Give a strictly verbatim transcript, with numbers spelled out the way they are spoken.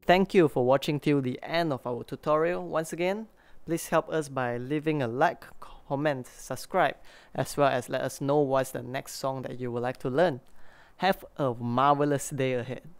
Thank you for watching till the end of our tutorial. Once again, please help us by leaving a like, comment, subscribe, as well as let us know what's the next song that you would like to learn. Have a marvelous day ahead.